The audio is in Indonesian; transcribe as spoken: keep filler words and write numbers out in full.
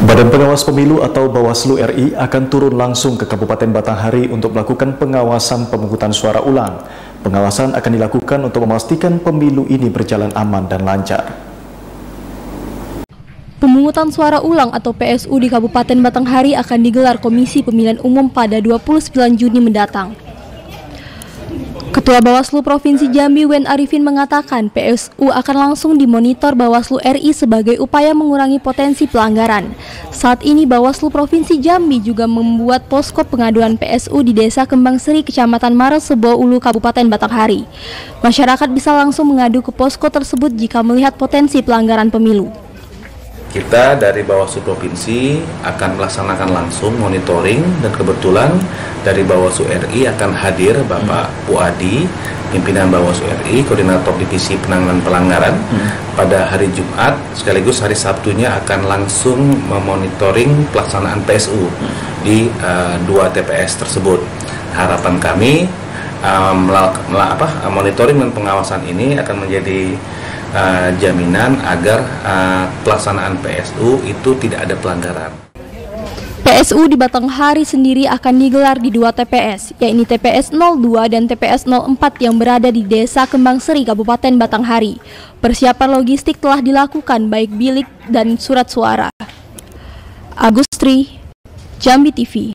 Badan Pengawas Pemilu atau Bawaslu R I akan turun langsung ke Kabupaten Batanghari untuk melakukan pengawasan pemungutan suara ulang. Pengawasan akan dilakukan untuk memastikan pemilu ini berjalan aman dan lancar. Pemungutan suara ulang atau P S U di Kabupaten Batanghari akan digelar Komisi Pemilihan Umum pada dua puluh sembilan Juni mendatang. Ketua Bawaslu Provinsi Jambi Wen Arifin mengatakan P S U akan langsung dimonitor Bawaslu R I sebagai upaya mengurangi potensi pelanggaran. Saat ini Bawaslu Provinsi Jambi juga membuat posko pengaduan P S U di Desa Kembang Seri, Kecamatan Maresebo Ulu, Kabupaten Batanghari. Masyarakat bisa langsung mengadu ke posko tersebut jika melihat potensi pelanggaran pemilu. Kita dari Bawaslu Provinsi akan melaksanakan langsung monitoring, dan kebetulan dari Bawaslu R I akan hadir Bapak Puadi, pimpinan Bawaslu R I, Koordinator Divisi Penanganan Pelanggaran, hmm. pada hari Jumat, sekaligus hari Sabtunya akan langsung memonitoring pelaksanaan P S U hmm. di uh, dua T P S tersebut. Harapan kami um, apa, monitoring dan pengawasan ini akan menjadi Uh, jaminan agar uh, pelaksanaan P S U itu tidak ada pelanggaran. P S U di Batanghari sendiri akan digelar di dua T P S, yakni T P S nol dua dan T P S nol empat yang berada di Desa Kembang Seri, Kabupaten Batanghari. Persiapan logistik telah dilakukan baik bilik dan surat suara. Agustri, Jambi T V.